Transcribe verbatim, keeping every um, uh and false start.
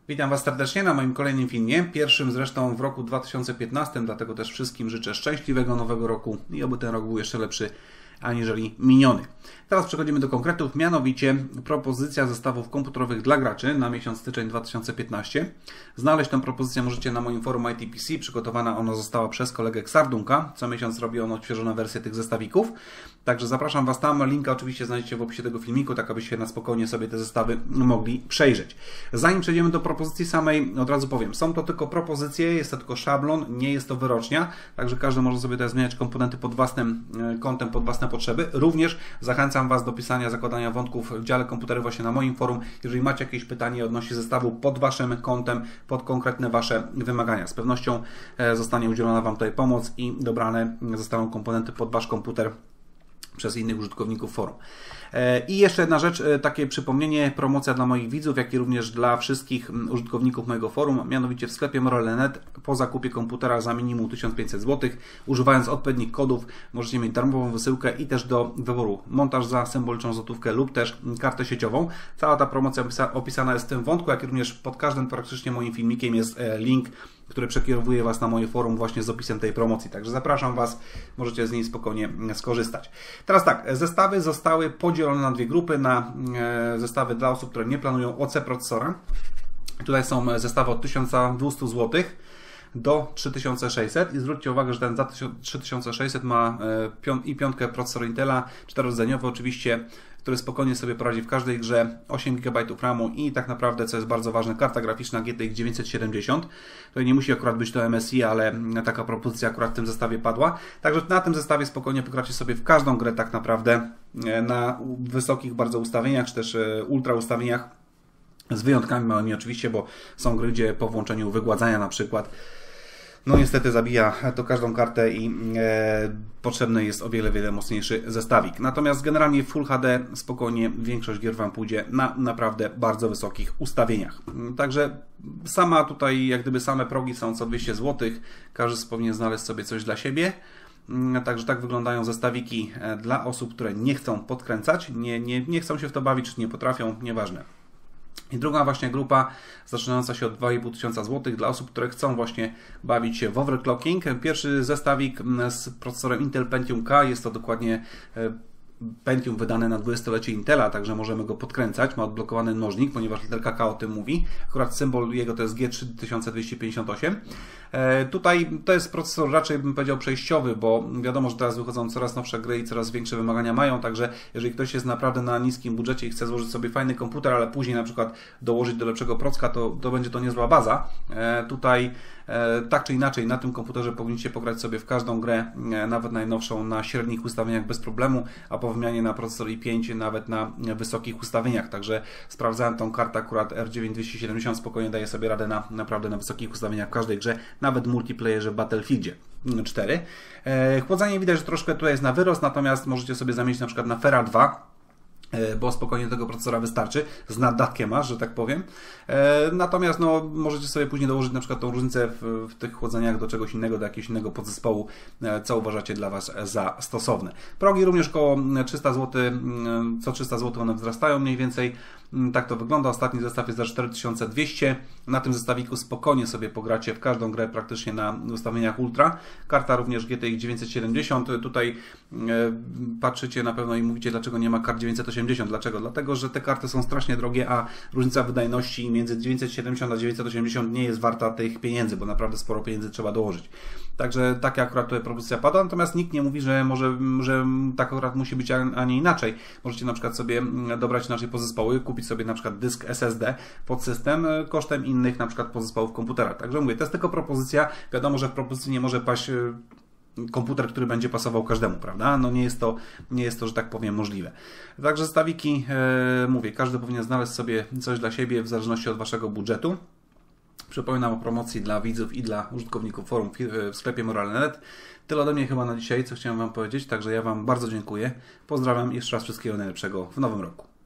Witam Was serdecznie na moim kolejnym filmie, pierwszym zresztą w roku dwa tysiące piętnastym, dlatego też wszystkim życzę szczęśliwego nowego roku i oby ten rok był jeszcze lepszy aniżeli miniony. Teraz przechodzimy do konkretów, mianowicie propozycja zestawów komputerowych dla graczy na miesiąc styczeń dwa tysiące piętnasty. Znaleźć tę propozycję możecie na moim forum I T P C. Przygotowana ona została przez kolegę Xardunka. Co miesiąc robi on odświeżone wersje tych zestawików. Także zapraszam Was tam. Linka oczywiście znajdziecie w opisie tego filmiku, tak abyście na spokojnie sobie te zestawy mogli przejrzeć. Zanim przejdziemy do propozycji samej, od razu powiem, są to tylko propozycje, jest to tylko szablon, nie jest to wyrocznia, także każdy może sobie tutaj zmieniać komponenty pod własnym kątem, pod własne potrzeby. Również zachęcam Was do pisania, zakładania wątków w dziale komputery właśnie na moim forum. Jeżeli macie jakieś pytanie odnośnie zestawu pod Waszym kątem, pod konkretne Wasze wymagania. Z pewnością zostanie udzielona Wam tutaj pomoc i dobrane zostaną komponenty pod Wasz komputer przez innych użytkowników forum. I jeszcze jedna rzecz, takie przypomnienie, promocja dla moich widzów, jak i również dla wszystkich użytkowników mojego forum, mianowicie w sklepie Morale kropka net po zakupie komputera za minimum tysiąc pięćset złotych, używając odpowiednich kodów, możecie mieć darmową wysyłkę i też do wyboru montaż za symboliczną złotówkę lub też kartę sieciową. Cała ta promocja opisana jest w tym wątku, jak i również pod każdym praktycznie moim filmikiem jest link, który przekierowuje Was na moje forum właśnie z opisem tej promocji. Także zapraszam Was, możecie z niej spokojnie skorzystać. Teraz tak, zestawy zostały podzielone na dwie grupy, na zestawy dla osób, które nie planują O C procesora. Tutaj są zestawy od tysiąc dwieście złotych do trzy tysiące sześćset i zwróćcie uwagę, że ten za trzy tysiące sześćset ma i piątkę procesor Intela, czterorodzeniowy oczywiście, który spokojnie sobie poradzi w każdej grze, osiem gigabajtów ramu i tak naprawdę, co jest bardzo ważne, karta graficzna G T X dziewięćset siedemdziesiąt. Tutaj nie musi akurat być to M S I, ale taka propozycja akurat w tym zestawie padła. Także na tym zestawie spokojnie pogracie sobie w każdą grę tak naprawdę na wysokich bardzo ustawieniach, czy też ultra ustawieniach, z wyjątkami małymi oczywiście, bo są gry, gdzie po włączeniu wygładzania na przykład no niestety zabija to każdą kartę i e, potrzebny jest o wiele, wiele mocniejszy zestawik. Natomiast generalnie w Full H D spokojnie większość gier Wam pójdzie na naprawdę bardzo wysokich ustawieniach. Także sama tutaj, jak gdyby same progi są co dwieście złotych. Każdy powinien znaleźć sobie coś dla siebie. Także tak wyglądają zestawiki dla osób, które nie chcą podkręcać, nie, nie, nie chcą się w to bawić, czy nie potrafią, nieważne. I druga właśnie grupa, zaczynająca się od dwa i pół tysiąca złotych dla osób, które chcą właśnie bawić się w overclocking. Pierwszy zestawik z procesorem Intel Pentium K, jest to dokładnie Pentium wydane na dwudziestolecie Intela, także możemy go podkręcać, ma odblokowany mnożnik, ponieważ literka K o tym mówi. Akurat symbol jego to jest G trzy tysiące dwieście pięćdziesiąt osiem. E, tutaj to jest procesor raczej bym powiedział przejściowy, bo wiadomo, że teraz wychodzą coraz nowsze gry i coraz większe wymagania mają, także jeżeli ktoś jest naprawdę na niskim budżecie i chce złożyć sobie fajny komputer, ale później na przykład dołożyć do lepszego procka, to, to będzie to niezła baza. E, tutaj e, tak czy inaczej na tym komputerze powinniście pograć sobie w każdą grę, e, nawet najnowszą na średnich ustawieniach bez problemu, a po wymianie na procesor i pięć nawet na wysokich ustawieniach, także sprawdzałem tą kartę akurat R dziewięć dwieście siedemdziesiąt, spokojnie daje sobie radę na naprawdę na wysokich ustawieniach w każdej grze, nawet w multiplayerze w Battlefieldzie cztery. Chłodzenie widać, że troszkę tutaj jest na wyrost, natomiast możecie sobie zamienić na przykład na Fera dwa, bo spokojnie tego procesora wystarczy, z naddatkiem masz, że tak powiem. Natomiast no, możecie sobie później dołożyć na przykład tą różnicę w, w tych chłodzeniach do czegoś innego, do jakiegoś innego podzespołu, co uważacie dla Was za stosowne. Progi również około trzysta złotych, co trzysta złotych one wzrastają mniej więcej. Tak to wygląda. Ostatni zestaw jest za cztery tysiące dwieście. Na tym zestawiku spokojnie sobie pogracie w każdą grę praktycznie na ustawieniach ultra. Karta również G T X dziewięćset siedemdziesiąt. Tutaj e, patrzycie na pewno i mówicie, dlaczego nie ma kart dziewięćset osiemdziesiąt. Dlaczego? Dlatego, że te karty są strasznie drogie, a różnica wydajności między dziewięćset siedemdziesiąt a dziewięćset osiemdziesiąt nie jest warta tych pieniędzy, bo naprawdę sporo pieniędzy trzeba dołożyć. Także taka akurat tutaj propozycja pada, natomiast nikt nie mówi, że może, że tak akurat musi być, a nie inaczej. Możecie na przykład sobie dobrać inaczej podzespoły, kupić sobie na przykład dysk S S D pod system kosztem innych na przykład podzespołów komputera. Także mówię, to jest tylko propozycja. Wiadomo, że w propozycji nie może paść komputer, który będzie pasował każdemu, prawda? No nie jest to, nie jest to, że tak powiem, możliwe. Także zestawiki, e, mówię, każdy powinien znaleźć sobie coś dla siebie w zależności od Waszego budżetu. Przypominam o promocji dla widzów i dla użytkowników forum w sklepie Morale kropka net. Tyle ode mnie chyba na dzisiaj, co chciałem Wam powiedzieć, także ja Wam bardzo dziękuję. Pozdrawiam i jeszcze raz wszystkiego najlepszego w nowym roku.